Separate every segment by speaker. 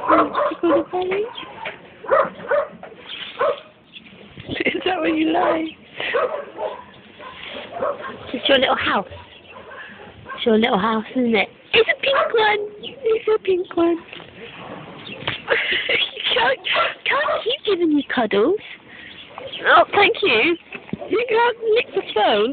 Speaker 1: Tickle the belly? Is that what you like? It's your little house. It's your little house, isn't it? It's a pink one. It's a pink one. can't keep giving you cuddles. Oh, thank you. You can't lick the phone.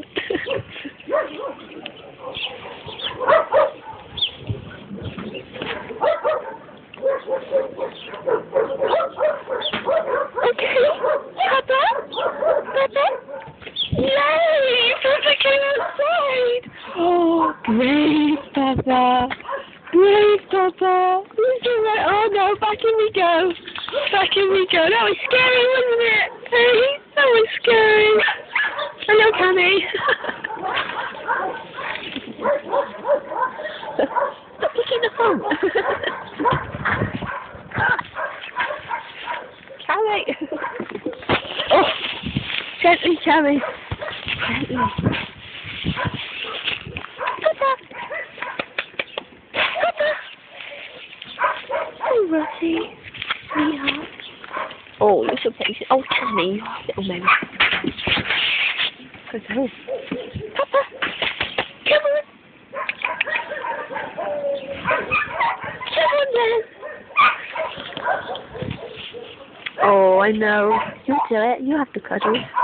Speaker 1: Okay, Papa? Papa? Yay! Papa came outside! Oh, brave Papa! Brave Papa! He's alright. Oh no, back in we go! Back in we go! That was scary, wasn't it? Hey, that was scary! Hello, Cami! Stop picking the phone! Cami! Oh! Gently, Cami! Gently. Papa! Papa! Oh, Rosie. Sweetheart. Oh, little baby. Oh, Cami. Little baby. Papa! Come on! Come on, then! Oh, I know. You do it. You have to cuddle.